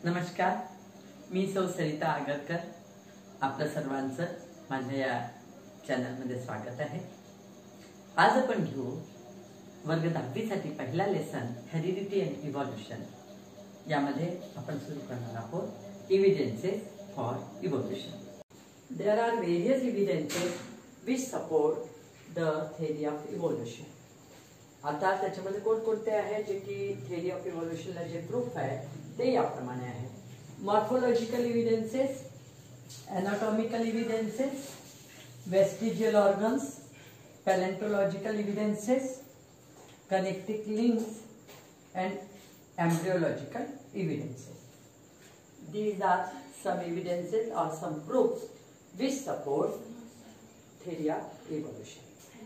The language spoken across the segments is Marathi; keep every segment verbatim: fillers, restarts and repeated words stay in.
नमस्कार, मी सौ सरिता आगरकर. आपलं सर्वांचं माझ्या या चॅनलमध्ये स्वागत आहे. आज आपण घेऊ वर्ग दहावीसाठी पहिला लेसन हेरिडिटी अँड इव्हॉल्युशन. यामध्ये आपण सुरू करणार आहोत evidences for evolution. There are various evidences which support the theory of evolution. आता त्याच्यामध्ये कोणकोणते आहे जे की थेअरी ऑफ इव्हॉल्युशनला जे प्रूफ आहे ते याप्रमाणे आहे. Morphological evidences, anatomical evidences, vestigial organs, palaeontological evidences, connecting links and embryological evidences. These are some evidences or some proofs which support theory of evolution.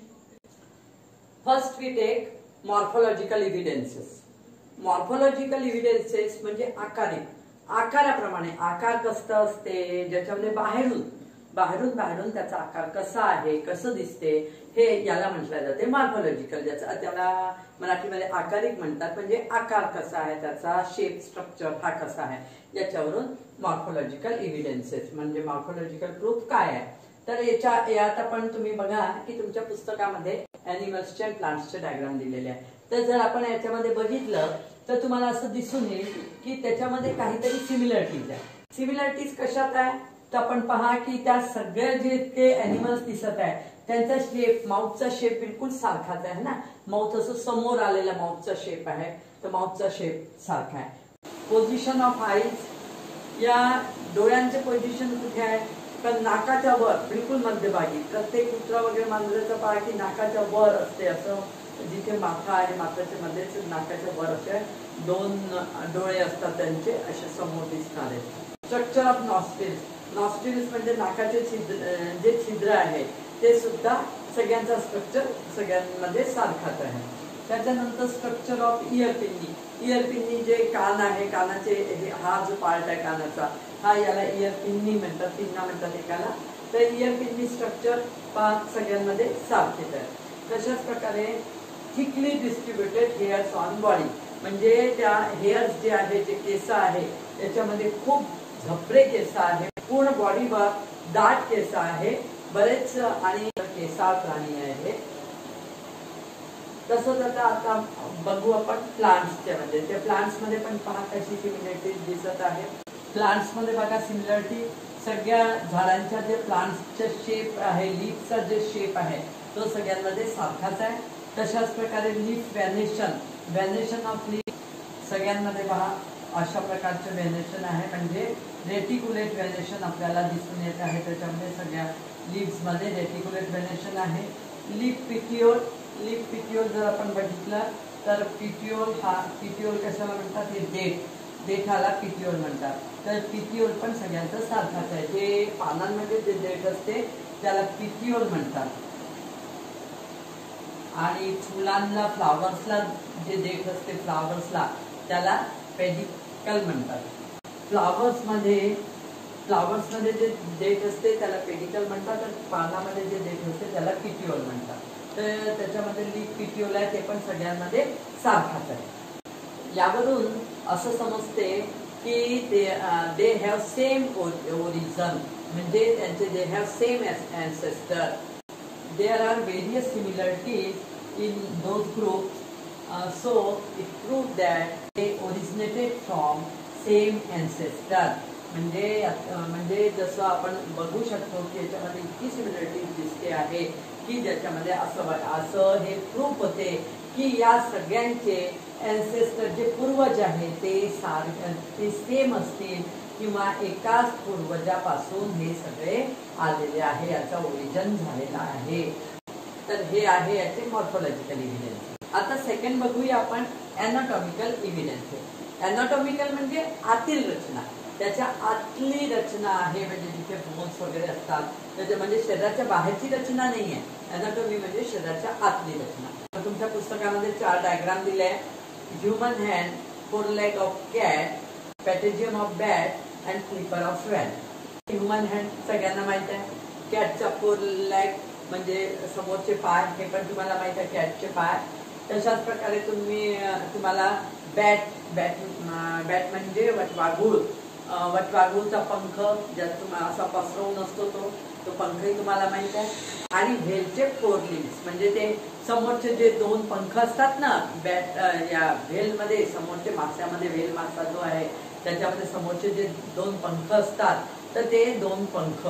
First we take morphological evidences. Morphological evidences म्हणजे आकारिक आकाराप्रमाणे आकार कसं असते ज्याच्यामध्ये बाहेरून बाहेरून बाहेरून त्याचा आकार कसा आहे कसं दिसते हे याला म्हटलं जाते मॉर्फोलॉजिकल. ज्याचा त्याला मराठीमध्ये आकारिक म्हणतात. म्हणजे आकार कसा आहे त्याचा शेप स्ट्रक्चर हा कसा आहे याच्यावरून मॉर्फोलॉजिकल एव्हिडन्सेस म्हणजे मॉर्फोलॉजिकल प्रूफ काय आहे. तर याच्या यात आपण तुम्ही बघा की तुमच्या पुस्तकामध्ये एनिमल्सचे आणि प्लांट्सचे डायग्राम दिलेले आहे. तर जर आपण याच्यामध्ये बघितलं तर तुम्हाला असं दिसून येईल की त्याच्यामध्ये काहीतरी सिमिलरिटीज आहे. सिमिलरिटीज कशात आहे तर आपण पहा की त्या सगळ्या जे ते एनिमल्स दिसत आहे त्यांचा शेप माउथचा शेप बिलकुल सारखाच आहे ना. माउथ असं समोर आलेला माउथचा शेप आहे तर माउथचा शेप सारखा आहे. पोझिशन ऑफ आईज या डोळ्यांचे पोझिशन कुठे आहे तर नाकाच्या वर बिलकुल मध्यभागी. प्रत्येक कुत्रा वगैरे मांजराचं पहा की नाकाच्या वर असते असं जिथे माथा आहे माथ्याच्या मध्येच नाकाच्या वर असे दोन डोळे असतात त्यांचे असे समोर दिसणारे. Structure of nostrils. नॉस्ट्रिल्स म्हणजे नाकाचे छिद्र जे छिद्र आहे ते सुद्धा सगळ्यांचा स्ट्रक्चर सगळ्यांमध्ये सारखाच आहे. त्याच्यानंतर structure of ear pinna. Ear pinna जे कान आहे कानाचे हा जो पार्ट आहे कानाचा हा याला इयर पिन्नी म्हणतात. पिन्ना म्हणतात एकाला. तर इयर पिन्नी स्ट्रक्चर पाच सगळ्यांमध्ये सारखेच आहे. तशाच प्रकारे thickly distributed hairs on body म्हणजे त्या हेअर्स जे आहे जे केस आहे त्याच्यामध्ये खूप झपरे केस आहे. पूर्ण बॉडीवर दाट केस आहे बरेच आणि केसाळ प्राणी आहे. तसंच आता आता बघू आपण प्लांट्सच्या मध्ये. त्या प्लांट्स मध्ये पण पहा कशी सिमिलरिटीज दिसत आहे. प्लांट्स मध्ये बघा सिमिलरिटी सगळ्या झाडांच्या जे प्लांट्सचे शेप आहे लीफचा जे शेप आहे तो सगळ्यांमध्ये सारखाच आहे. तशाच प्रकारे leaf venation venation of leaf सगळ्यांमध्ये पहा अशा प्रकारचे व्हॅनेशन आहे. म्हणजे रेटिक्युलेट व्हॅनेशन आपल्याला दिसून येत आहे. त्याच्यामध्ये सगळ्या लीव्स मध्ये रेटिक्युलेट व्हॅनेशन आहे. लीफ पिटिओल लीफ पिटिओल जर आपण बघितलं तर पिटिओल हा पिटिओल कशाला म्हणतात हे देठ देठाला पिटिओल म्हणतात. तर पिटिओल पण सगळ्यांचं सारखाच आहे. जे पानांमध्ये जे देठ असते त्याला पिटिओल म्हणतात. आणि फुलांना फ्लावर्सला जे देठ असते फ्लावर्सला त्याला पेडिकल म्हणतात. फ्लावर्स मध्ये फ्लावर्स मध्ये जे देठ असते त्याला पेडिकल म्हणतात. तर पानामध्ये जे देठ असते त्याला पिटिओल म्हणतात. तर त्याच्यामध्ये लीफ पिटिओल आहे ते पण सगळ्यांमध्ये सारखाच आहे. यावरून असं समजते की ते दे हॅव सेम ओरिजिन म्हणजे त्यांचे they have same ancestor. There are various similarities in those groups, uh, so it proved that they originated from same ancestor. म्हणजे म्हणजे जसं आपण बघू शकतो की याच्यामध्ये इतकी सिमिलरिटीज दिसते आहे की ज्याच्यामध्ये असं असं हे प्रूफ होते की या सगळ्यांचे अँसेस्टर जे पूर्वज आहेत ते सारखे ते सेम असतील किंवा एकाच पूर्वजापासून हे सगळे आलेले आहे याचा ओरिजिन झालेला आहे. तर हे आहे याचे मॉर्फोलॉजिकल एव्हिडन्स. आता सेकंड बघूया आपण एनाटॉमिकल एव्हिडन्स. एनाटॉमिकल म्हणजे आतील रचना. त्याच्या आतली रचना आहे म्हणजे जिथे बोन्स वगैरे असतात त्याच्या म्हणजे शरीराच्या बाहेरची रचना नाही आहे. एनाटॉमी म्हणजे शरीराच्या आतली रचना. तुमच्या पुस्तकामध्ये चार डायग्राम दिले आहे. Human hand, fore leg of cat, patagium of bat and flipper of whale. Human hand सगळ्यांना माहित आहे. कॅटचा फोर लेग म्हणजे समोरचे पाय हे पण तुम्हाला माहित आहे कॅटचे पाय. तशाच प्रकारे तुम्ही तुम्हाला बॅट बॅट बॅट म्हणजे वटवाघूळ. वटवाघूळचा पंख ज्यात असा पसरवून असतो तो तो पंखही तुम्हाला माहित आहे. आणि व्हेलचे फोर लिम्स म्हणजे ते समोरचे जे दोन पंख असतात ना बॅट या व्हेलमध्ये, समोरचे मास्यामध्ये व्हेल मासा जो आहे त्याच्यामध्ये समोरचे जे दोन पंख असतात तर ते दोन पंख,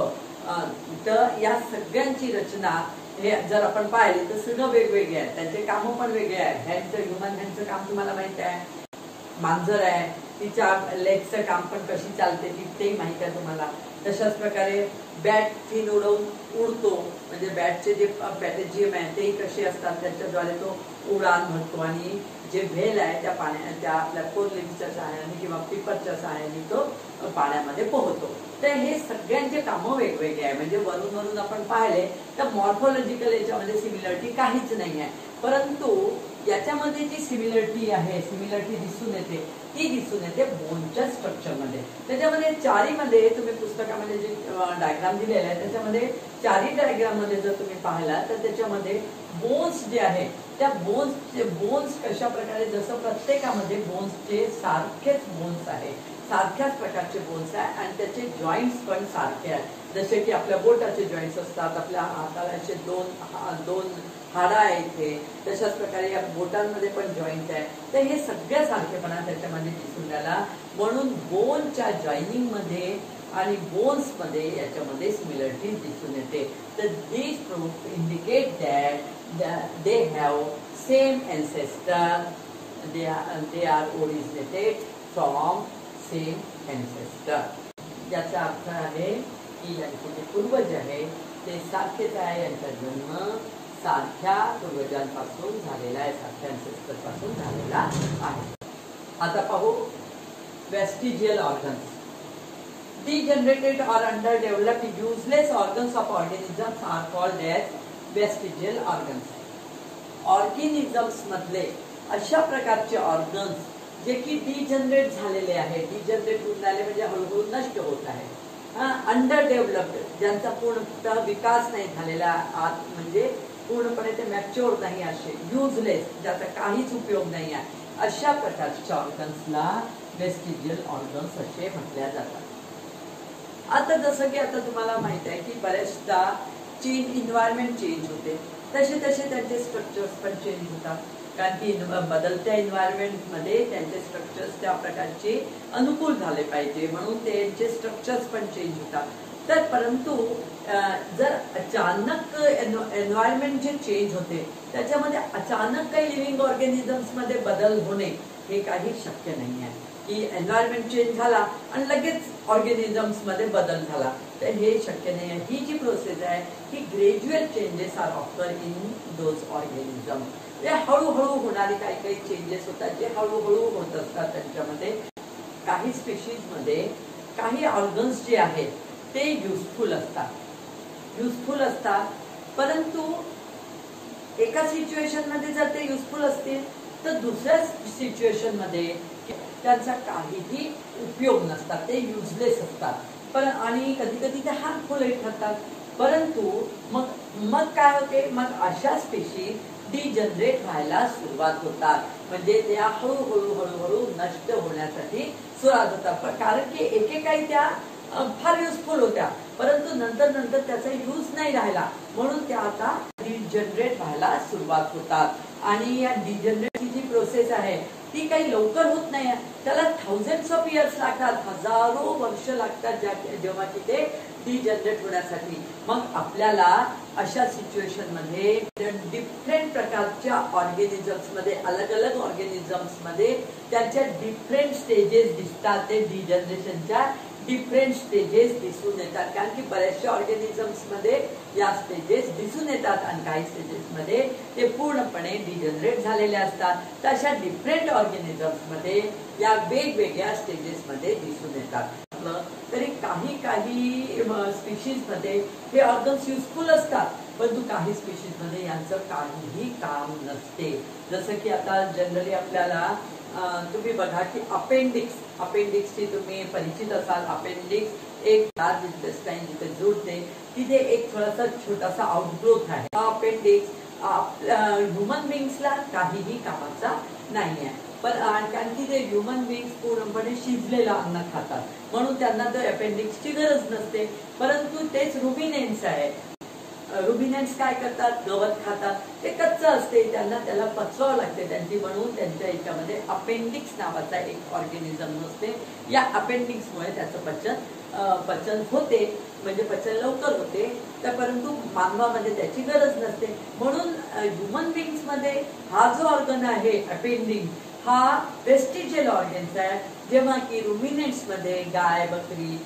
तर या सगळ्यांची रचना हे जर आपण पाहिले तर सगळं वेगवेगळे आहे. त्यांचे काम पण वेगळे आहे. हँडचं ह्युमन हँडचं काम तुम्हाला माहित आहे. मांजर आहे तिच्या लेगचं काम पण कशी चालते ती तेही माहित आहे तुम्हाला. तशाच प्रकारे बॅट फिन उडवून उडतो म्हणजे बॅटचे जे पॅटेजियम आहे तेही कसे असतात त्याच्याद्वारे तो उडान भरतो. आणि जे व्हेल आहे त्या पाण्या त्या आपल्या फोर लिम्सच्या सहाय्याने किंवा पिपरच्या सहाय्याने तो पाण्यामध्ये पोहतो. तर हे सगळ्यांचे कामं वेगवेगळे आहे. म्हणजे वरून वरून आपण पाहिले तर मॉर्फोलॉजिकल याच्यामध्ये सिमिलरिटी काहीच नाही आहे. परंतु याच्यामध्ये जी सिमिलरिटी आहे, सिमिलरिटी दिसून येते ती दिसून येते बोनच्या स्ट्रक्चरमध्ये. त्याच्यामध्ये चारीमध्ये तुम्ही पुस्तकामध्ये जे डायग्राम दिलेला आहे त्याच्यामध्ये चारी डायग्राम मध्ये जर तुम्ही पाहिला तर त्याच्यामध्ये बोन्स जे आहे त्या बोन्सचे बोन्स कशा प्रकारे, जसं प्रत्येकामध्ये बोन्सचे सारखेच बोन्स आहे, सारख्याच प्रकारचे बोन्स आहे आणि त्याचे जॉईंट्स पण सारखे आहेत. जसे की आपल्या बोटाचे जॉईंट्स असतात, आपल्या हाताचे दोन दोन हाडा आहे इथे, तशाच प्रकारे या बोटांमध्ये पण जॉईंट आहे. तर हे सगळ्या सारखेपणा त्याच्यामध्ये दिसून आला. म्हणून बोनच्या जॉईनिंग मध्ये आणि बोन्स मध्ये याच्यामध्ये सिमिलरिटी दिसून येते. तर this proof indicate that they have same ancestor, they are they are originated from same ancestor. याचा अर्थ आहे की यांचे जे पूर्वज आहे ते सारखेच आहे, यांचा जन्म सारख्या पूर्वजांपासून झालेला आहे, सारख्या एन्सेस्टर पासून झालेला आहे. आता पाहू vestigial organs. Degenerated or underdeveloped useless organs of organisms are called as vestigial organs. Organisms मधले अशा प्रकारचे ऑर्गन्स जे की डिजनरेट झालेले आहे, डिजनरेट होऊन झाले म्हणजे हळूहळू नष्ट होत आहे. अंडर डेव्हलप्ड ज्यांचा पूर्णतः विकास नाही झालेला, आत म्हणजे पूर्णपणे ते मॅच्युअर नाही, असे युजलेस ज्याचा काहीच उपयोग नाही आहे, अशा प्रकारच्या ऑर्गन्सला वेस्टिजियल ऑर्गन्स असे म्हटल्या जातात. आता जसं की आता तुम्हाला माहित आहे की बरेचदा चेंज इन्व्हायरमेंट चेंज होते, तसे तसे त्यांचे स्ट्रक्चर्स पण चेंज होतात. कारण की बदलत्या इन्व्हायरमेंट मध्ये त्यांचे स्ट्रक्चर्स त्या प्रकारचे अनुकूल झाले पाहिजे म्हणून त्यांचे स्ट्रक्चर्स पण चेंज होतात. तर परंतु जर अचानक एन्व्हायरमेंट जे चेंज होते त्याच्यामध्ये अचानक काही लिव्हिंग ऑर्गॅनिझम्स मध्ये बदल होणे हे काही शक्य नाही आहे की एन्व्हायरमेंट चेंज झाला आणि लगेच ऑर्गॅनिझम्स मध्ये बदल झाला, तर हे शक्य नाही आहे. ही जी प्रोसेस आहे ही gradual changes are offer in those organism. ते हळूहळू होणारे काही काही चेंजेस होतात जे हळूहळू होत असतात. त्यांच्यामध्ये काही स्पीशीज मध्ये काही ऑर्गन्स जे आहेत ते युजफुल असतात, युजफुल असतात परंतु एका सिच्युएशन मध्ये जर ते युजफुल असतील तर दुसऱ्या सिच्युएशन मध्ये त्यांचा काहीही उपयोग नसतात, ते युजलेस असतात. पण आणि कधी कधी ते हार्मफुलही ठरतात. परंतु मग मग काय होते, मग अशा स्पेशीज डिजनरेट व्हायला सुरुवात होतात, म्हणजे त्या हळूहळू हळूहळू नष्ट होण्यासाठी सुरुवात होतात. कारण की एकेकाळी त्या फार युजफुल होत्या परंतु नंतर नंतर त्याचा यूज नाही राहिला म्हणून त्या आता डिजनरेट व्हायला सुरुवात होतात. आणि या डिजनरेटची जी प्रोसेस आहे ती काही लवकर होत नाही, त्याला थाउजंड्स ऑफ इयर्स लागतात, हजारो वर्ष लागतात जेव्हा की ते डिजनरेट होण्यासाठी. मग आपल्याला अशा सिच्युएशन मध्ये डिफरंट प्रकारच्या ऑर्गॅनिझम्स मध्ये अलग अलग ऑर्गॅनिझम्स मध्ये त्यांच्या डिफरंट स्टेजेस दिसतात. ते डिजनरेशनच्या डिफरंट स्टेजेस दिसून येतात कारण की बऱ्याचशा ऑर्गॅनिझम्स मध्ये या स्टेजेस दिसून येतात आणि काही स्टेजेस मध्ये ते पूर्णपणे डिजनरेट झालेले असतात. तर अशा डिफरंट ऑर्गॅनिझम्स मध्ये या वेगवेगळ्या स्टेजेस मध्ये दिसून येतात. तरी काही काही स्पीशीज मध्ये हे ऑर्गन्स युजफुल असतात परंतु काही स्पीशीज मध्ये यांचं काहीही काम नसते. जसं की आता जनरली आपल्याला तुम्ही बघा की अपेंडिक्स, अपेंडिक्सची तुम्ही परिचित असाल. अपेंडिक्स एक लार्ज इंटेस्टाइन जिथे जुळते तिथे एक थोडासा छोटासा आउटग्रोथ आहे. अपेंडिक्स ह्युमन बिंग्सला काहीही कामाचा नाही आहे. पण कारण की ते ह्युमन बीइंग पूर्णपणे शिजलेलं अन्न खातात म्हणून त्यांना तर अपेंडिक्सची गरज नसते. परंतु तेच रुमिनेंट्स आहे, रुमिनेंट्स काय करतात, गवत खातात, ते कच्चं असते, त्यांना त्याला पचवावं लागते त्यांची, म्हणून त्यांच्या याच्यामध्ये अपेंडिक्स नावाचा एक ऑर्गॅनिझम नसते. या अपेंडिक्समुळे त्याचं पचन पचन होते, म्हणजे पचन लवकर होते. तर परंतु मानवामध्ये त्याची गरज नसते. म्हणून ह्युमन बीइंग्स मध्ये हा जो ऑर्गन आहे अपेंडिक्स हा वेस्टिजियल ऑर्गन्स आहे, जेव्हा की रुमिनेंट्स मध्ये गाय, बकरी,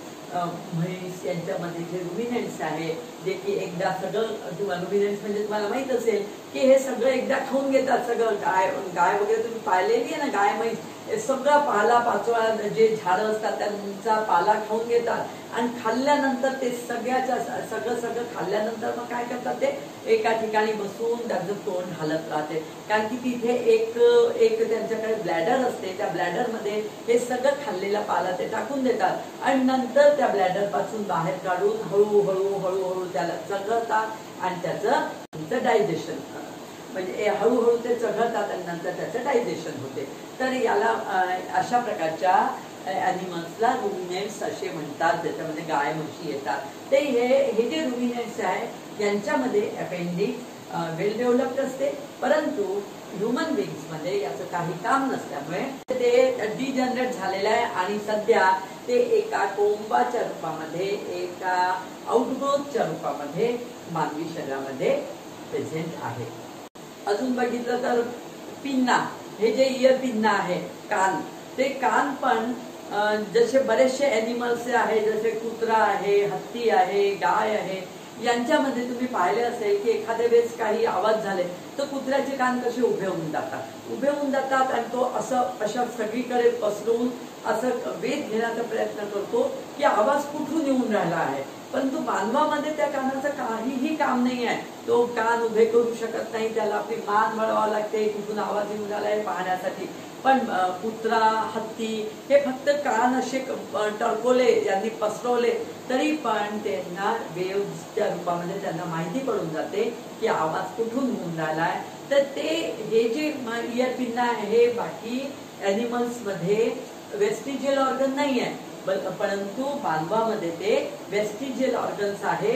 म्हैस यांच्यामध्ये जे रुमिनेंट्स आहे जे की एकदा सगळं, तुम्हाला रुमिनेंट्स म्हणजे तुम्हाला माहित असेल की हे सगळं एकदा खाऊन घेतात. सगळं गाय गाय वगैरे तुम्ही पाहिलेली आहे ना, गाय म्हैस सगळा पाला पाचोळा जे झाडं असतात त्यांचा पाला खाऊन घेतात आणि खाल्ल्यानंतर ते सगळ्याच्या सगळं सगळं खाल्ल्यानंतर मग काय करतात, ते एका ठिकाणी बसून त्यांचं तोंड हालत राहते. कारण की तिथे एक एक त्यांच्याकडे ब्लॅडर असते, त्या ब्लॅडर मध्ये हे सगळं खाल्लेला पाला ते टाकून देतात आणि नंतर त्या ब्लॅडर पासून बाहेर काढून हळूहळू हळूहळू त्याला चघळतात आणि त्याचं डायजेशन, म्हणजे हळूहळू ते चघळतात आणि नंतर त्याचं डायजेशन होते. तर याला अशा प्रकारच्या ॲनिमल्सला रुमिनेंट्स असे म्हणतात, ज्याच्यामध्ये गाय म्हशी येतात. ते हे हे जे रुमिनेंट्स आहे यांच्यामध्ये अपेंडिक्स वेल डेव्हलप्ड असते, परंतु ह्युमन बीइंग्स मध्ये याचं काही काम नसल्यामुळे ते डिजनरेट झालेलं आहे आणि सध्या ते एका कोंबाच्या रूपामध्ये, एका आउटग्रोथच्या रूपामध्ये मानवी शरीरामध्ये प्रेझेंट आहे. अजून बघितलं तर पिन्ना, हे जे इयर पिन्ना आहे, कान, ते कान पण जसे बरेचसे ॲनिमल्स आहे, जसे कुत्रा आहे, हत्ती आहे, गाय आहे, यांच्यामध्ये तुम्ही पाहिले असेल की एखाद्या वेळेस काही आवाज झाले तर कुत्र्याचे कान कसे उभे होऊन जातात, उभे होऊन जातात आणि तो असं अशा सगळीकडे पसरून असं वेध घेण्याचा प्रयत्न करतो की आवाज कुठून येऊन राहिला आहे. परंतु मानवामध्ये त्या कानाचं काहीही काम नाही आहे, तो कान उभे करू शकत नाही, त्याला आपली मान वळवावी लागते कुठून आवाज येऊन राहिला आहे पाहण्यासाठी. पण कुत्रा, हत्ती हे फक्त कान असे टळकोले यांनी पसरवले तरी पण त्यांना वेव्हच्या रूपामध्ये त्यांना माहिती पडून जाते की आवाज कुठून होऊन राहिला आहे. तर ते हे जे इयर पिन्ना आहे हे बाकी ॲनिमल्स मध्ये वेस्टिजियल ऑर्गन नाही आहे, परंतु मानवामध्ये ते वेस्टिजियल ऑर्गन्स आहे,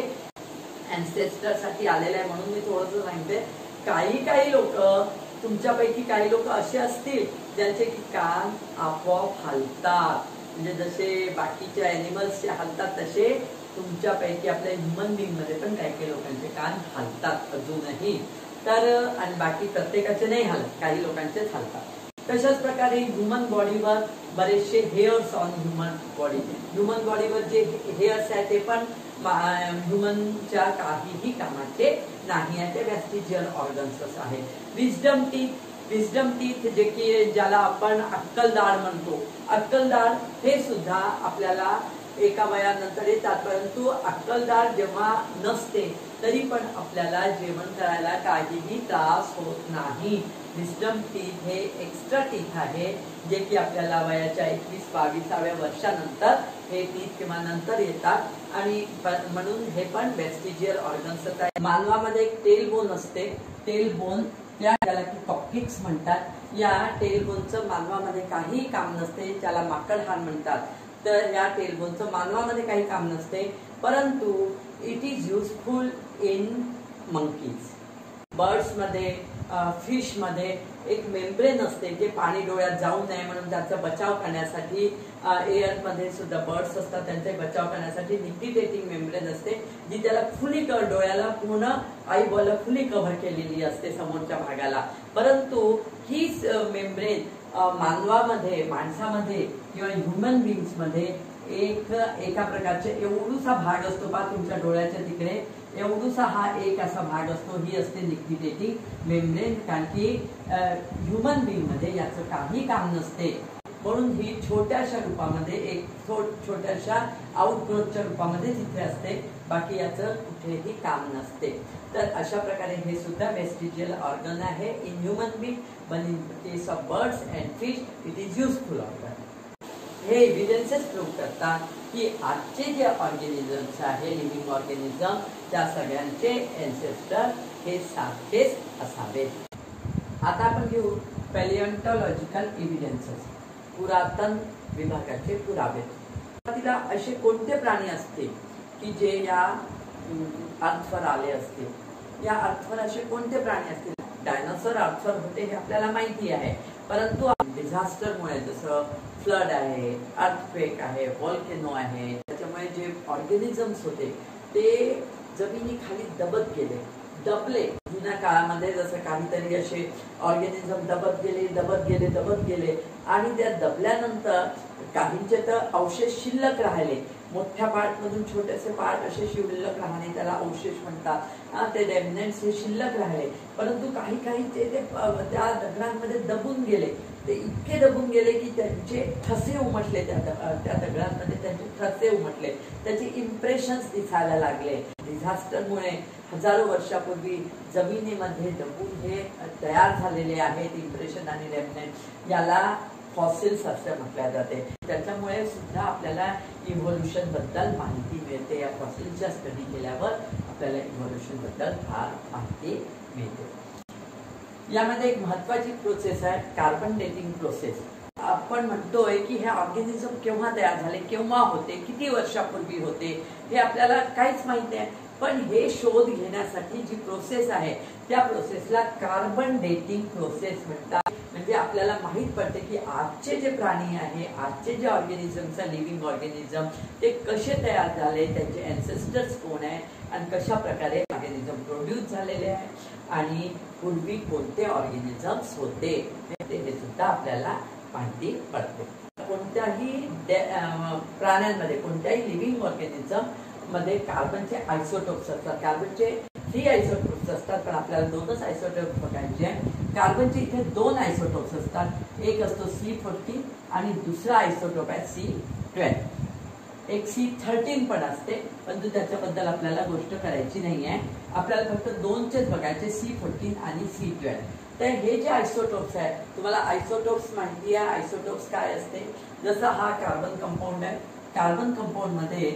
अँसेस्टर साठी आलेले आहे. म्हणून मी थोडंसं सांगते, काही काही लोक, तुमच्यापैकी काही लोक असे असतील ज्यांचे की कान आपोआप हलतात, म्हणजे जसे बाकीच्या ॲनिमल्सचे हलतात तसे तुमच्यापैकी आपल्या ह्युमन बीइंग मध्ये पण काही काही लोकांचे कान हलतात अजूनही. तर आणि बाकी प्रत्येकाचे नाही हलत, काही लोकांचेच हलतात. तशाच प्रकारे ह्युमन बॉडीवर बरेचसे hairs on human body, human बॉडीवर जे हेअर्स आहे ते पण ह्युमनच्या काहीही कामाचे नाही आहे, ते वेस्टिजियल ऑर्गन्स आहे. विजडम टीथ, विजडम टीथ जे की ज्याला आपण अक्कलदाढ म्हणतो, अक्कलदाढ हे सुद्धा आपल्याला एका वयानंतर येतात, परंतु अक्कलदाढ जेव्हा नसते तरी पण आपल्याला जेवण करायला काहीही त्रास होत नाही. विजडम टीथ हे एक्स्ट्रा टीथ आहे जे की आपल्याला वयाच्या एकवीस बावीसाव्या वर्षानंतर हे टीथ किंवा नंतर येतात आणि म्हणून हे पण वेस्टिजियल ऑर्गन्स आहे. मानवामध्ये एक टेल बोन असते, टेल बोन त्याला की कॉक्सिक्स म्हणतात. या टेल बोनचं मानवामध्ये काहीही काम नसते, त्याला माकडहाण म्हणतात. तर या टेल बोनचं मानवामध्ये काही काम नसते, परंतु it is useful in monkeys. Birds मध्ये, फिश मध्ये एक मेम्ब्रेन असते जे पाणी डोळ्यात जाऊ नये म्हणून त्याचा बचाव करण्यासाठी, एअर मध्ये सुद्धा बर्ड्स असतात त्यांचा बचाव करण्यासाठी निक्टिटेटिंग मेम्ब्रेन असते जी त्याला फुली कव्हर, डोळ्याला पूर्ण आईबॉलला फुली कव्हर केलेली असते समोरच्या भागाला. परंतु हीच मेम्ब्रेन मानवामध्ये, माणसामध्ये किंवा ह्युमन बीइंग्स मध्ये एक एका प्रकारचे एवढूसा भाग असतो पहा तुमच्या डोळ्याच्या तिकडे, एवढूसा हा एक असा भाग असतो, ही असते निक्टिटेटिंग मेम्ब्रेन. कारण की ह्युमन बीइंग मध्ये याचं काही काम नसते, म्हणून ही छोट्याशा रूपामध्ये, एक छोट्याशा आउटग्रोथच्या रूपामध्ये तिथे असते, बाकी याचं कुठेही काम नसते. तर अशा प्रकारे हे सुद्धा वेस्टिजियल ऑर्गन आहे इन ह्युमन बीइंग, पण in case of birds and fish it is useful organ. हे एव्हिडन्सेस प्रूव्ह करतात की आजचे जे ऑर्गॅनिझम्स आहे, लिव्हिंग ऑर्गॅनिझम, त्या सगळ्यांचे एन्सेस्टर हे सारखेच असावेत. आता आपण घेऊ पॅलिओन्टॉलॉजिकल एव्हिडन्सेस, पुरातन विभागाचे पुरावे. तिला असे कोणते प्राणी असतील की जे या अर्थवर आले असतील? या अर्थवर असे कोणते प्राणी असतील? डायनासोर अर्थवर होते हे आपल्याला माहिती आहे, परंतु डिझास्टरमुळे जसं फ्लड आहे, अर्थक्वेक आहे, व्हॉल्केनो आहे, त्याच्यामुळे जे ऑर्गॅनिझम्स होते ते जमिनीखाली दबत गेले, दबले. जुन्या काळामध्ये जसं काहीतरी असे ऑर्गॅनिझम दबत गेले दबत गेले दबत गेले आणि त्या दबल्यानंतर काहींचे तर अवशेष शिल्लक राहिले. मोठ्या पार्ट मधून छोटेसे पार्ट असे शिल्लक राहणे त्याला अवशेष म्हणतात. ते रेमनेंट्स हे शिल्लक राहिले, परंतु काही काही ते त्या दगडांमध्ये दबून गेले. ते इतके दबून गेले की त्यांचे ठसे उमटले, त्या त्या दगडांमध्ये त्यांचे ठसे उमटले, त्याचे इम्प्रेशन्स दिसायला लागले. डिझास्टरमुळे हजारो वर्षापूर्वी जमिनीमध्ये दबून हे तयार झालेले आहेत इम्प्रेशन आणि रेमनेंट, याला फॉसिल्स असे म्हटले जाते. त्याच्यामुळे सुद्धा आपल्याला इव्होल्युशन बद्दल माहिती मिळते. या फॉसिल्सच्या स्टडी केल्यावर आपल्याला इव्होल्युशन बद्दल फार माहिती मिळते. यामध्ये एक महत्वाची प्रोसेस आहे कार्बन डेटिंग प्रोसेस. आपण म्हणतोय की हे ऑर्गॅनिझम केव्हा तयार झाले, केव्हा होते, किती वर्षापूर्वी होते, हे आपल्याला काहीच माहिती आहे. पण हे शोध घेण्यासाठी जी प्रोसेस आहे त्या प्रोसेसला कार्बन डेटिंग प्रोसेस म्हणतात. म्हणजे आपल्याला माहित पडते की आजचे जे प्राणी आहे, आजचे जे ऑर्गॅनिझम्स आहे, लिव्हिंग ऑर्गॅनिझम, ते कसे तयार झाले, त्यांचे एन्सेस्टर्स कोण आहे आणि कशा प्रकारे ऑर्गॅनिझम प्रोड्यूस झालेले आहे आणि पूर्वी कोणते ऑर्गॅनिझम्स होते हे सुद्धा आपल्याला माहिती पडते. कोणत्याही प्राण्यांमध्ये, कोणत्याही लिव्हिंग ऑर्गॅनिझम मध्ये कार्बनचे आयसोटोप्स असतात. कार्बनचे थ्री आयसोटोप्स असतात, पण आपल्याला दोनच आयसोटोप्स बघायचे आहे. कार्बनचे इथे दोन आयसोटोप्स असतात, एक असतो सी फोर्टीन आणि दुसरा आयसोटोप आहे सी ट्वेल्व. एक सी थर्टीन पण असते, परंतु त्याच्याबद्दल आपल्याला गोष्ट करायची नाही आहे. आपल्याला फक्त दोनचेच बघायचे, सी फोर्टीन आणि सी ट्वेल्व. तर हे जे आयसोटोप्स आहेत, तुम्हाला आयसोटोप्स माहिती आहे. आयसोटोप्स काय असते? जसं हा कार्बन कंपाऊंड आहे, कार्बन कंपाऊंड मध्ये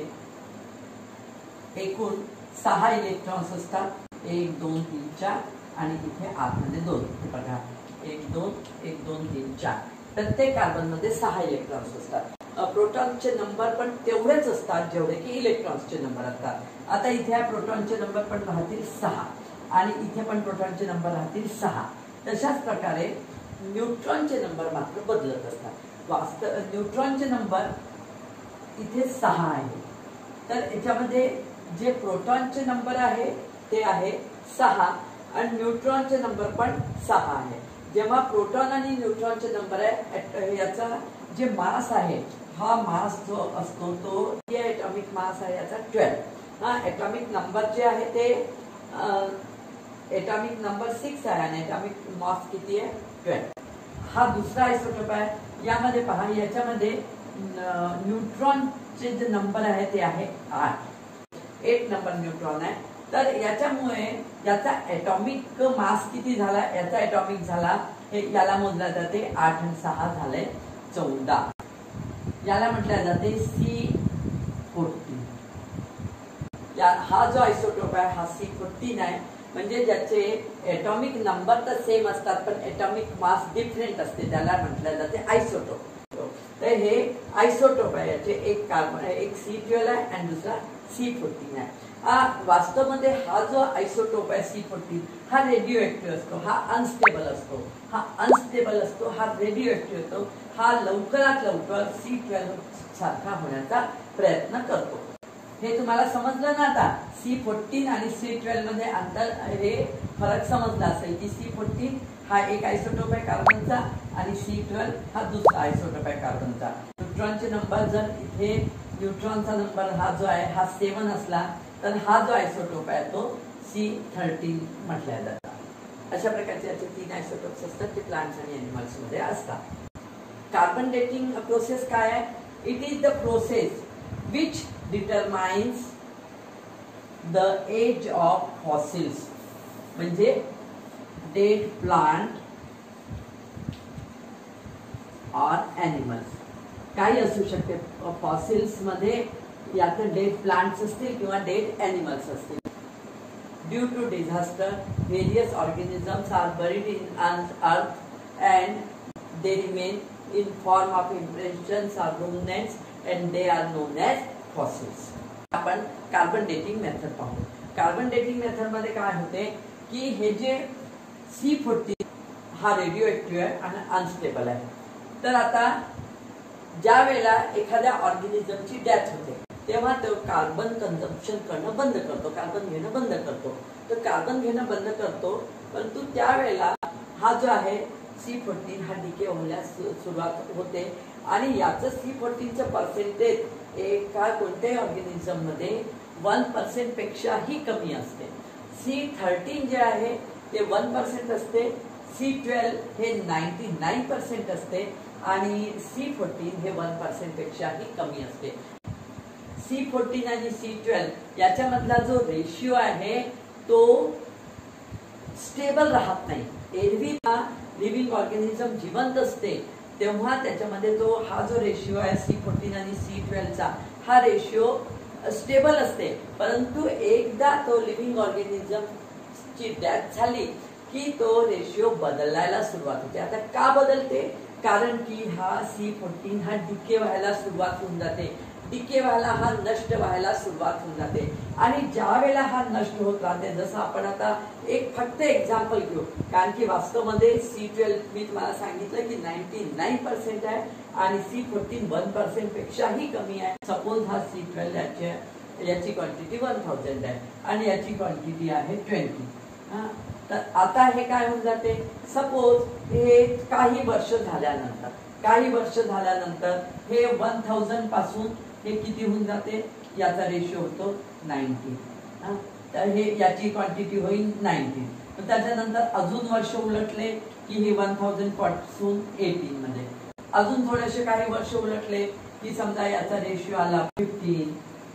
एकूण सहा इलेक्ट्रॉन्स असतात, एक दोन तीन चार आणि इथे आतमध्ये दोन. बघा, एक दोन एक दोन तीन चार. प्रत्येक कार्बन मध्ये सहा इलेक्ट्रॉन्स असतात. प्रोटॉनचे नंबर पण तेवढेच असतात जेवढे की इलेक्ट्रॉन्सचे नंबर असतात. आता इथे प्रोटॉनचे नंबर पण राहतील सहा आणि इथे पण प्रोटॉनचे नंबर राहतील सहा. तशाच प्रकारे न्यूट्रॉनचे नंबर मात्र बदलत असतात. वास्तव न्यूट्रॉनचे नंबर इथे सहा आहे, तर याच्यामध्ये जे प्रोटॉनचे नंबर आहे ते आहे सहा आणि न्यूट्रॉनचे नंबर पण सहा आहे. जेव्हा प्रोटॉन आणि न्यूट्रॉनचे नंबर आहे, याचा जे मास आहे, हा मास जो असतो तो एटॉमिक मास आहे याचा ट्वेल्व. हा एटॉमिक नंबर जे आहे ते एटॉमिक नंबर सिक्स आहे आणि एटॉमिक मास किती आहे? ट्वेल्व. हा दुसरा आयसोटोप आहे. यामध्ये पहा, याच्यामध्ये न्यूट्रॉनचे जे नंबर आहे ते आहे आठ. एक नंबर न्यूट्रॉन आहे, तर याच्यामुळे याचा एटॉमिक मास किती झाला, याचा एटॉमिक झाला हे याला मोजला जाते. आठ आणि सहा झाले चौदा. याला म्हटलं जाते सी फोर्टीन. या हा जो आयसोटोप आहे हा सी फोर्टीन आहे. म्हणजे ज्याचे एटॉमिक नंबर तर सेम असतात पण एटॉमिक मास डिफरंट असते, त्याला म्हटलं जाते आयसोटोप. तर हे आयसोटोप आहे. याचे एक कार्बन आहे, एक सी ट्वेल्व आहे आणि दुसरा सी फोर्टीन आहे. हा वास्तव मध्ये हा जो आयसोटोप आहे सी फोर्टीन हा रेडिओ ऍक्टिव्ह असतो, हा अनस्टेबल असतो. हा अनस्टेबल असतो, हा रेडिओ ऍक्टिव्ह असतो. हा लवकरात लवकर सी ट्वेल्व सारखा होण्याचा प्रयत्न करतो. हे तुम्हाला समजलं ना? आता सी फोर्टीन आणि सी ट्वेल्व मध्ये अंतर, हे फरक समजला असेल की सी फोर्टीन हा एक आयसोटोप आहे कार्बनचा आणि सी ट्वेल्व हा दुसरा आयसोटोप आहे कार्बनचा. न्यूट्रॉनचे नंबर जर इथे न्यूट्रॉनचा नंबर हा जो आहे हा सेवन असला तर हा जो आयसोटोप आहे तो सी थर्टीन म्हटल्या जातात. अशा प्रकारचे याचे तीन आयसोटोप्स असतात, ते प्लांट्स आणि एनिमल्स मध्ये असतात. कार्बन डेटिंग प्रोसेस काय आहे? It is the process which determines the age of fossils. म्हणजे डेड प्लांट ऑर एनिमल्स काही असू शकते. फॉसिल्स मध्ये यात डेड प्लांट्स असतील किंवा डेड एनिमल्स असतील. Due to disaster various organisms are buried in earth and they remain in form of impressions or remnants and they are known as fossils. आपण कार्बन डेटिंग मेथड पाहू. कार्बन डेटिंग मेथड मध्ये काय होते की हे जे सी फोर्टीन हा रेडिओ ऍक्टिव्ह आहे आणि अनस्टेबल आहे. तर आता ज्या वेळेला एखाद्या ऑर्गॅनिझमची डेथ होते तेव्हा तो कार्बन कन्झम्पशन करणं बंद करतो, कार्बन घेणं बंद करतो. तर कार्बन घेणं बंद करतो, परंतु त्यावेळेला हा जो आहे सी फोर्टीन हा डिके होण्यास सुरुवात होते आणि याचं सी फोर्टीनचं पर्सेंटेज एका कोणत्याही ऑर्गॅनिझम मध्ये वन पर्सेंट पेक्षाही कमी असते. सी थर्टीन जे आहे ते वन पर्सेंट असते, सी ट्वेल्व हे नाईन्टी नाईन पर्सेंट असते आणि सी फोर्टीन हे वन पर्सेंट पेक्षाही कमी असते. सी फोर्टीन आणि सी ट्वेल्व याच्यामधला जो रेशिओ आहे तो स्टेबल राहत नाही. एरवी लिव्हिंग ऑर्गॅनिझम जिवंत असते तेव्हा त्याच्यामध्ये तो हा जो रेशिओ आहे सी फोर्टीन आणि सी ट्वेल्वचा हा रेशिओ स्टेबल असते. परंतु एकदा तो लिव्हिंग ऑर्गॅनिझम ची डेथ झाली की तो रेशिओ बदलायला सुरुवात होते. आता का बदलते? कारण की हा सी फोर्टीन हा डिके व्हायला सुरुवात होऊन जाते, डिके व्हायला हा नष्ट व्हायला सुरुवात होऊन जाते आणि ज्या वेळेला हा नष्ट होत राहते, जसं आपण आता एक फक्त एक्झाम्पल घेऊ, कारण की वास्तवमध्ये सी ट्वेल्व मी तुम्हाला सांगितलं की नाईन्टी नाईन पर्सेंट आहे आणि सी फोर्टीन वन पर्सेंट पेक्षाही कमी आहे. सपोज हा सी ट्वेल्व याची याची क्वांटिटी वन थाउजंड आहे आणि याची क्वांटिटी आहे ट्वेंटी. तर आता हे काय होऊन जाते, सपोज हे काही वर्ष झाल्यानंतर काही वर्ष झाल्यानंतर हे वन थाउजंड पासून हे किती होऊन जाते, याचा रेशिओ होतो नाईन्टी. तर हे याची क्वांटिटी होईल नाईन्टी. त्याच्यानंतर अजून वर्ष उलटले की हे वन थाउजंड पासून एटीन मध्ये अजून थोडेसे काही वर्ष उलटले की समजा याचा रेशिओ आला फिफ्टीन,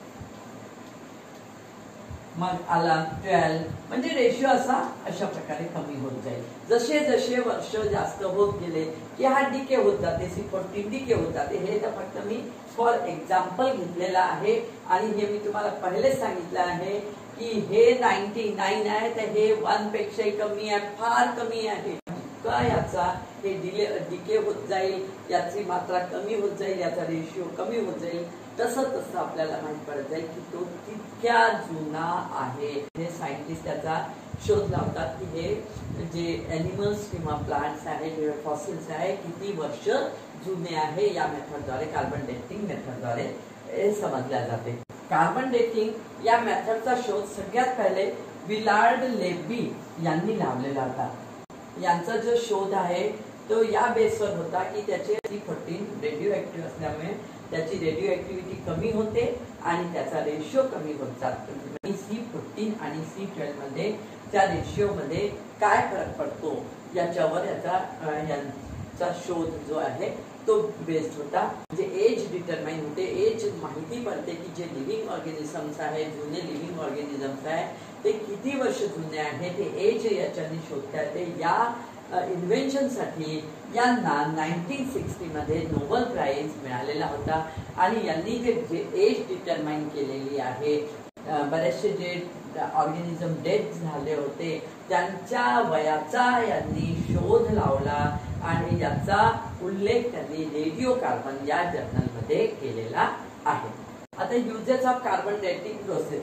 मग आला ट्वेल्व, म्हणजे रेशिओ असा अशा प्रकारे कमी होत जाईल. जसे जसे वर्ष जास्त होत गेले की हा डिके होत जाते, सी फोर्टीन डिके होत जाते. हे तर फक्त मी फॉर एक्झाम्पल घेतलेलं आहे आणि हे मी तुम्हाला पहिलेच सांगितलं आहे की हे नाईन्टी नाईन आहे तर हे वन पेक्षाही कमी आहे, फार कमी आहे. का याचा हे डिले डिके होत जाईल, याची मात्रा कमी होत जाईल, याचा रेशिओ कमी होत जाईल, तसं तसं आपल्याला माहित पडत जाईल की तो तितक्या जुना आहे. हे सायंटिस्ट त्याचा शोध लावतात की हे जे एनिमल्स किंवा प्लांट्स आहेत, जे फॉसिल्स आहे, किती वर्ष जुने आहे. या मेथडद्वारे कार्बन डेटिंग मेथडद्वारे हे समजल्या जाते. कार्बन डेटिंग या मेथडचा शोध सगळ्यात पहिले विलार्ड लेबी यांनी लावलेला होता. यांचा जो शोध आहे तो या बेसवर होता की त्याचे सी फोर्टीन रेडिओ ऍक्टिव्ह असल्यामुळे त्याची रेडिओ ऍक्टिव्हिटी कमी होते आणि त्याचा रेशिओ कमी होत जातो. सी फोर्टीन आणि सी ट्वेल्व मध्ये त्या रेशिओ मध्ये काय फरक पडतो याच्यावर याचा यांचा शोध जो आहे तो बेस्ड होता. म्हणजे एज डिटरमाइन होते, एज माहिती पडते की जे लिव्हिंग ऑर्गॅनिझम्स आहे, जुने लिव्हिंग ऑर्गॅनिझम्स आहे ते किती वर्ष जुने आहे, ते एज याच्याने शोधता येते. या इन्व्हेन्शन साठी यांना नाईन्टीन सिक्स्टी मध्ये नोबेल प्राइज मिळालेला होता आणि यांनी जे एज डिटरमाइन केलेली आहे, बरेचसे जे ऑर्गॅनिझम डेथ झाले होते त्यांच्या वयाचा यांनी शोध लावला आणि याचा उल्लेख त्यांनी रेडिओ कार्बन या जर्नल मध्ये केलेला आहे. आता uses of carbon dating process.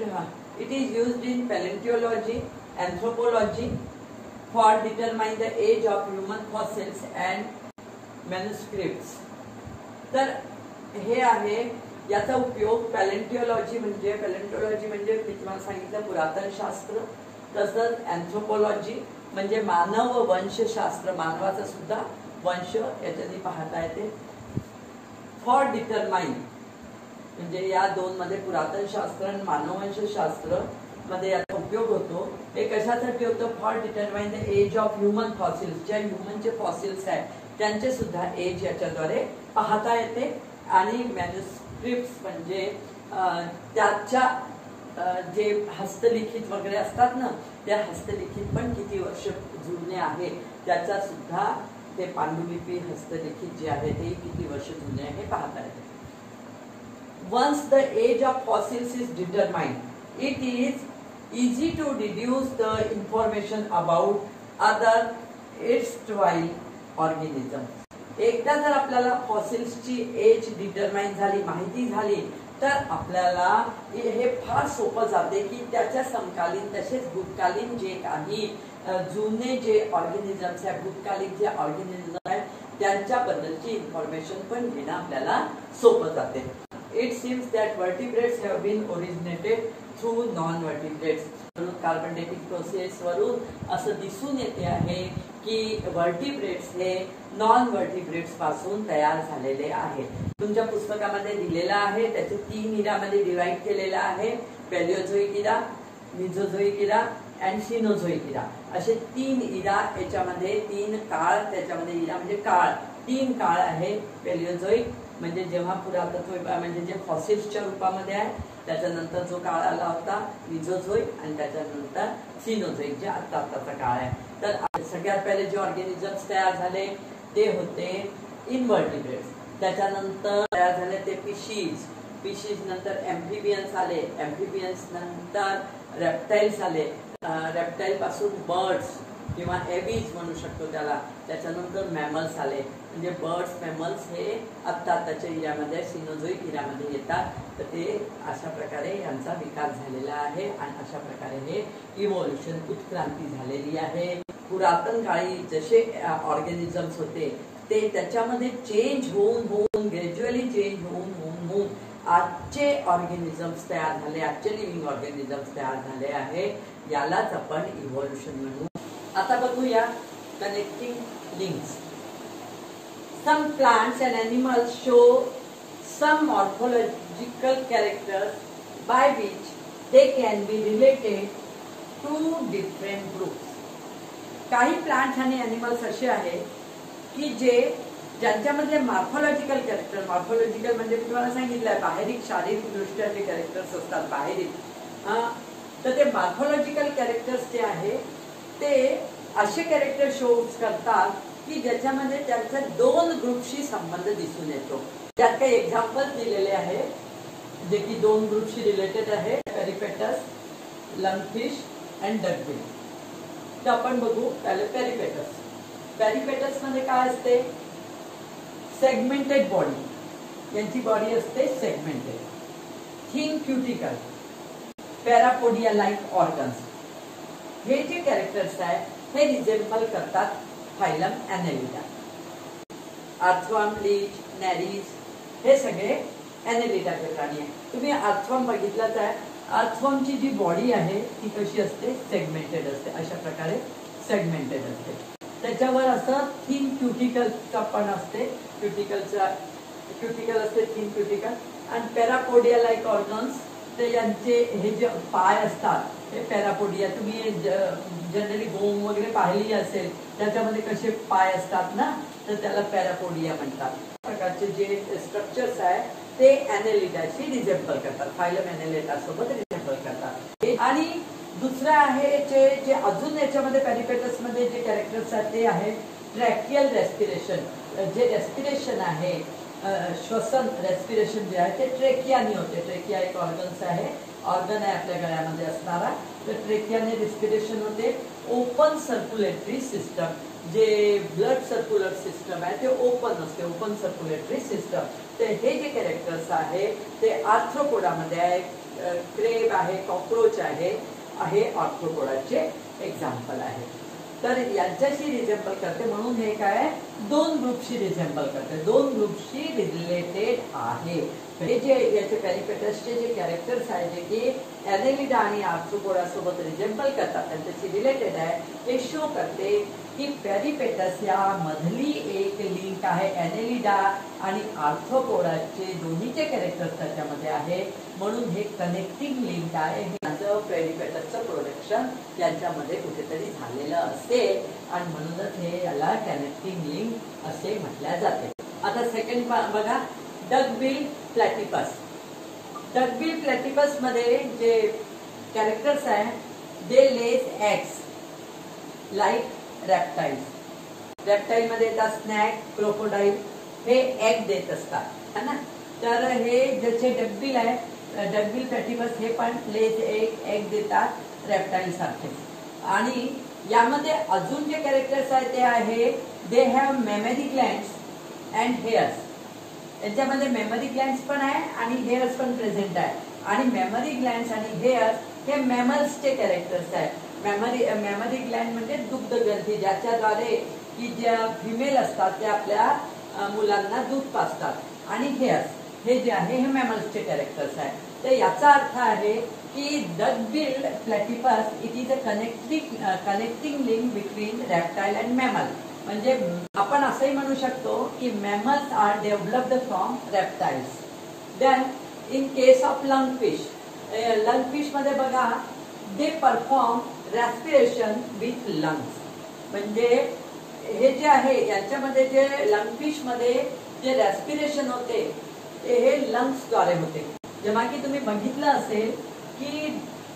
It is used in palaeontology, anthropology for determine the age of human fossils and manuscripts. तर हे आहे याचा उपयोग पॅलेंटिओलॉजी म्हणजे पॅलेंटिओलॉजी म्हणजे मी तुम्हाला सांगितलं पुरातनशास्त्र, तसंच अँथ्रोपोलॉजी म्हणजे मानव व वंशशास्त्र, मानवाचा सुद्धा वंश याच्याने पाहता येते. फॉर डिटरमाइन म्हणजे या दोन मध्ये पुरातनशास्त्र आणि मानववंशशास्त्र मध्ये याचा उपयोग होतो. हे कशासाठी होतं? For determine the age of human fossils. ज्या ह्युमनचे फॉसिल्स आहेत त्यांचे सुद्धा एज याच्याद्वारे पाहता येते आणि मॅन्युस्क्रिप्ट्स म्हणजे त्याच्या जे हस्तलिखित वगैरे असतात ना, त्या हस्तलिखित पण किती वर्ष जुने आहे त्याचा सुद्धा ते पांडुलिपी हस्तलिखित जे आहे ते किती वर्ष जुने आहे पाहता येते. Once the age of fossils is determined, it is easy to deduce the information about other erstwhile organism. एकदा जर आपल्याला फॉसिल्सची एज डिटरमाइन झाली, माहिती झाली, तर आपल्याला हे फार सोपं जाते की त्याच्या समकालीन तसेच भूतकालीन जे काही जुने जे ऑर्गेनिझम्स आहेत, भूतकालीन जे ऑर्गेनिझम आहेत त्यांच्याबद्दलची इन्फॉर्मेशन पण घेणं आपल्याला सोपं जाते. It seems that vertebrates have been originated through non vertebrates. Carbon dating process वरून असं दिसून येते आहे की वर्टिब्रेट्स हे नॉन वर्टिब्रेट्स पासून तयार झालेले आहेत. तुमच्या पुस्तकामध्ये दिलेला आहे, त्याचे तीन इरामध्ये डिवाइड केलेला आहे. पॅलिओझोइक इरा, मिझोझोइक इरा अँड सिनोझोइक इरा असे तीन इरा. याच्यामध्ये तीन काळ, त्याच्यामध्ये इरा म्हणजे काळ, तीन काळ आहे. पॅलिओझोइक म्हणजे जेव्हा पुरातत्व म्हणजे जे फॉसिल्सच्या रूपामध्ये आहे, त्याच्यानंतर जो काळ आला होता मिझोझोइक, आणि त्याच्यानंतर सिनोझोइक जे आता आताचा काळ आहे. तर सगळ्यात पहिले जे ऑर्गेनिझम्स तयार झाले ते होते इनवर्टिब्रेट्स. त्याच्यानंतर तयार झाले ते फिशीज, फिशीज नंतर एम्फिबियन्स आले, एम्फिबियन्स नंतर रेप्टाइल्स आले, रेप्टाइल पासून बर्ड्स किंवा एबीज म्हणू शकतो त्याला. त्याच्यानंतर मॅमल्स आले, म्हणजे बर्ड्स मॅमल्स हे आत्ता आताच्या इरामध्ये सिनोझोइक इरामध्ये येतात. तर ते अशा प्रकारे यांचा विकास झालेला आहे आणि अशा प्रकारे हे इव्होल्युशन, उत्क्रांती झालेली आहे. पुरातन काळी जसे ऑर्गेनिझम्स होते ते त्याच्यामध्ये चेंज होऊन होऊन ग्रॅज्युअली चेंज होऊन होऊन होऊन आजचे ऑर्गेनिझम्स तयार झाले, आजचे लिव्हिंग ऑर्गेनिझम्स तयार झाले आहे. यालाच आपण इव्होल्युशन म्हणू. आता बघूया connecting links. Some plants and animals show some morphological characters by which they can be related to different groups. काही प्लांट्स आणि अॅनिमल्स असे आहेत की जे ज्यांच्यामध्ये मॉर्फोलॉजिकल कॅरेक्टर, मॉर्फोलॉजिकल म्हणजे मी तुम्हाला सांगितलं आहे बाहेरिक शारीरिक दृष्ट्या जे कॅरेक्टर्स असतात बाहेरिक, तर ते मॉर्फोलॉजिकल कॅरेक्टर्स जे आहे ते असे कॅरेक्टर शो करतात की ज्याच्यामध्ये त्यांचा दोन ग्रुपशी संबंध दिसून येतो. त्यात काही एक्झाम्पल दिलेले आहे जे की दोन ग्रुपशी रिलेटेड आहे, पेरिपेटस, लंगफिश अँड डकबिल. तर आपण बघू पहिले पेरिपेटस. पेरिपेटस मध्ये काय असते? सेगमेंटेड बॉडी, यांची बॉडी असते segmented. Thin cuticle, parapodia like organs. हे जे कॅरेक्टर्स आहेत हे रिझेम्बल करतात phylum Annelida. Earthworm, leech, Nereis हे सगळे ॲनेलिडाचे प्राणी आहेत. तुम्ही अर्थवर्म बघितलाच आहे. अर्थवर्मची जी बॉडी आहे ती कशी असते? सेगमेंटेड असते. अशा प्रकारे सेगमेंटेड असते. त्याच्यावर असं थिन क्युटिकलचा पण असते, क्युटिकलचा क्युटिकल असते थिन क्युटिकल. आणि पॅरापोडिया लाईक ऑर्गन्स, ते यांचे हे जे पाय असतात हे पॅरापोडिया, तुम्ही जनरली गोम वगैरे पाहिली असेल त्याच्यामध्ये कसे पाय असतात ना, तर त्याला पॅरापोडिया म्हणतात. प्रकारचे जे स्ट्रक्चर्स आहे ते ॲनेलिडाशी रिझेम्बल करतात, फायलम ॲनेलिडा सोबत रिझेम्बल करतात. आणि दुसरं आहे जे जे अजून याच्यामध्ये पेरिपेटस मध्ये जे कॅरेक्टर्स आहेत ते आहे ट्रॅकियल रेस्पिरेशन. जे रेस्पिरेशन आहे, श्वसन रेस्पिरेशन जे आहे ते ट्रेकियाने होते. ट्रेकिया एक ऑर्गन्स आहे, ऑर्गन आहे आपल्या गळ्यामध्ये असणारा, तर ट्रेकियाने रेस्पिरेशन होते. ओपन सर्क्युलेटरी सिस्टम, जे ब्लड सर्क्युलर सिस्टम आहे ते ओपन असते, ओपन सर्क्युलेटरी सिस्टम. तर हे जे कॅरेक्टर्स आहे ते आर्थ्रोपोडामध्ये आहे. क्रेब आहे, कॉक्रोच आहे, हे आर्थ्रोपोडाचे एक्झाम्पल आहे. तर यांच्याशी रिझेम्बल करते, म्हणून हे काय दोन ग्रुपशी रिझेम्बल करते, दोन ग्रुपशी रिलेटेड आहे. हे जे याचे पेरिपेटसचे जे कॅरेक्टर्स आहे जे की ॲनेलिडा आणि आर्थ्रोपोडा सोबत रिझेम्बल करतात, त्यांच्याशी रिलेटेड आहे, हे शो करते की पेरिपेटस या मधली एक लिंक आहे ॲनेलिडा आणि आर्थ्रोपोडाचे दोन्हीचे कॅरेक्टर्स त्याच्यामध्ये आहे, म्हणून हे कनेक्टिंग लिंक आहे. पेरिपेटसचं प्रोडक्शन यांच्यामध्ये कुठेतरी झालेलं असेल आणि म्हणूनच हे याला कनेक्टिंग लिंक असे म्हटल्या जाते. आता सेकंड बघा, डकबिल प्लॅटिपस. डकबिल प्लॅटिपस मध्ये जे कॅरेक्टर्स आहे they lay eggs like reptiles. Reptile मध्ये येतात स्नॅक, क्रोकोडाईल, हे एग देत असतात है ना. तर हे ज्याचे डकबिल आहे, डकबिल प्लॅटिपस, हे पण लेस एग एग देतात रेप्टाइल सारखे. आणि यामध्ये अजून जे कॅरेक्टर्स आहेत ते आहे they have mammary glands and hairs. याच्यामध्ये मेमरी ग्लँड्स पण आहे आणि हेअर्स पण प्रेझेंट आहे, आणि मेमरी ग्लँड्स आणि हेअर्स हे मॅमल्सचे कॅरेक्टर्स आहेत। मेमरी मेमरी ग्लँड म्हणजे दुग्धग्रंथी, ज्याच्याद्वारे की ज्या फिमेल असतात ते आपल्या मुलांना दूध पाजतात, आणि हेअर्स हे जे आहे हे मॅमल्सचे कॅरेक्टर्स आहे। तर याचा अर्थ आहे की duck billed platypus it is a connecting connecting link between reptile and mammal. म्हणजे आपण असंही म्हणू शकतो की mammals are developed from reptiles. Then in case of lungfish, lungfish मध्ये बघा they perform respiration with lungs. म्हणजे हे जे आहे याच्यामध्ये जे लंगफिश मध्ये जे रेस्पिरेशन होते ते हे लंग्स द्वारे होते। जेव्हा की तुम्ही बघितलं असेल की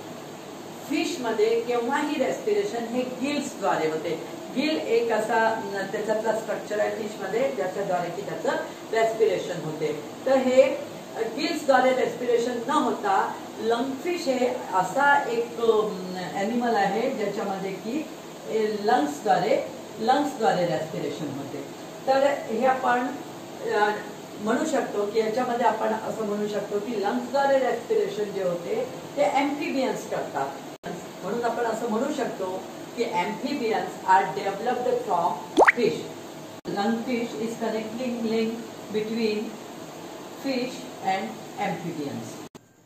फिश मध्ये केव्हाही रेस्पिरेशन हे गिल्स द्वारे होते। गिल एक असा त्याच्यातला स्ट्रक्चर आहे फिश मध्ये ज्याच्याद्वारे की त्याचं रेस्पिरेशन होते। तर हे गिल्स द्वारे रेस्पिरेशन न होता लंगफिश हे असा एक ॲनिमल आहे ज्याच्यामध्ये की लंग्स द्वारे लंग्स द्वारे रेस्पिरेशन होते। तर हे आपण म्हणू शकतो की याच्यामध्ये आपण असं म्हणू शकतो की लंग्सद्वारे रेस्पिरेशन जे होते ते एम्फिबियन्स करतात। म्हणून आपण असं म्हणू शकतो की amphibians are developed from fish. Lungfish is connecting link between fish and amphibians.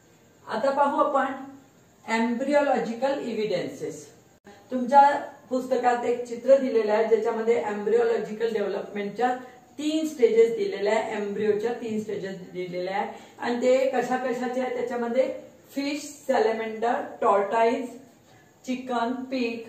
आता पाहू आपण एम्ब्रियोलॉजिकल इव्हिडन्सेस। तुमच्या पुस्तकात एक चित्र दिलेलं आहे ज्याच्यामध्ये एम्ब्रियोलॉजिकल डेव्हलपमेंटच्या तीन स्टेजेस दिलेल्या आहे, एम्ब्रियोच्या तीन स्टेजेस दिलेल्या आहे, आणि ते कशा कशाचे आहे त्याच्यामध्ये fish, salamander, tortoise, chicken, pig,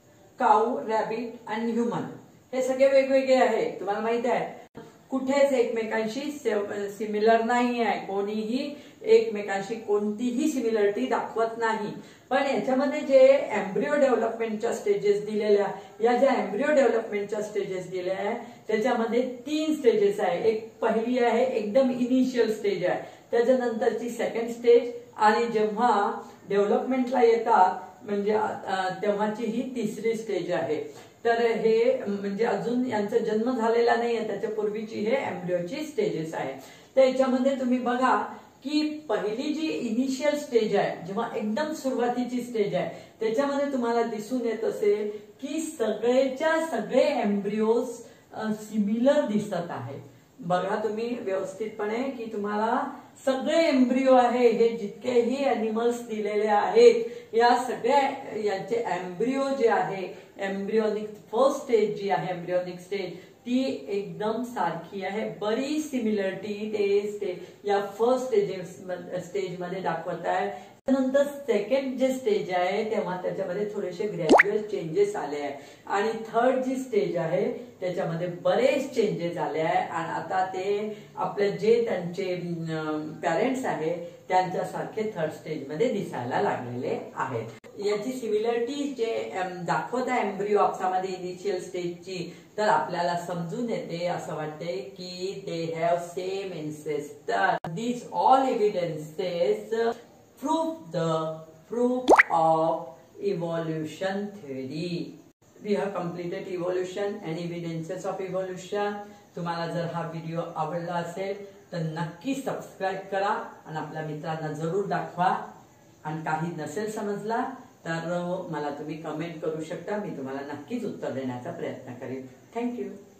cow, rabbit आणि ह्युमन हे सगळे वेगवेगळे आहे। तुम्हाला माहित आहे कुठेच एकमेकांशी सिमिलर नाही आहे, कोणीही एकमेकांशी कोणतीही सिमिलरिटी दाखवत नाही। पण याच्यामध्ये जे एम्ब्रियो डेव्हलपमेंटच्या स्टेजेस दिलेल्या, या ज्या एम्ब्रियो डेव्हलपमेंटच्या स्टेजेस दिल्या आहे त्याच्यामध्ये तीन स्टेजेस आहे। एक पहिली आहे एकदम इनिशियल स्टेज आहे, त्याच्यानंतरची सेकंड स्टेज, आणि जेव्हा डेव्हलपमेंटला येतात म्हणजे तेव्हाची ही तिसरी स्टेज आहे। तर हे म्हणजे अजून यांचा जन्म झालेला नाहीये, त्याच्या पूर्वीची हे एम्ब्रियोची स्टेजेस आहे। तर याच्यामध्ये तुम्ही बघा की पहिली जी इनिशियल स्टेज आहे, जेव्हा एकदम सुरुवातीची स्टेज आहे, त्याच्यामध्ये तुम्हाला दिसून येत असेल की सगळेच्या सगळे एम्ब्रियोज सिमिलर दिसत आहे। बघा तुम्ही व्यवस्थितपणे की तुम्हाला सगळे एम्ब्रियो आहे हे जितकेही एनिमल्स दिलेले आहेत या सगळ्या यांचे एम्ब्रियो जे आहे, एम्ब्रियोनिक फर्स्ट स्टेज जी आहे एम्ब्रियोनिक स्टेज ती एकदम सारखी आहे। बरीच सिमिलरिटी ते या फर्स्ट स्टेजेस स्टेज मध्ये दाखवत आहे। त्यानंतर सेकंड जे स्टेज आहे तेव्हा त्याच्यामध्ये थोडेसे ग्रॅज्युअल चेंजेस आले आहे, आणि थर्ड जी स्टेज आहे त्याच्यामध्ये बरेच चेंजेस आले आहे, आणि आता ते आपले जे त्यांचे पॅरेंट्स आहे त्यांच्यासारखे थर्ड स्टेज मध्ये दिसायला लागलेले आहेत। याची सिमिलरिटी जे दाखवत आहे एम्ब्रियो आपसामध्ये इनिशियल स्टेजची, तर आपल्याला समजून येते असं वाटते की they have same ancestor. This all evidences prove the proof of evolution theory. We have completed evolution and evidences of evolution. तुम्हाला जर हा व्हिडिओ आवडला असेल तर नक्की सबस्क्राइब करा आणि आपल्या मित्रांना जरूर दाखवा, आणि काही नसेल समजला तर मला तुम्ही कमेंट करू शकता, मी तुम्हाला नक्कीच उत्तर देण्याचा प्रयत्न करेन। थँक्यू।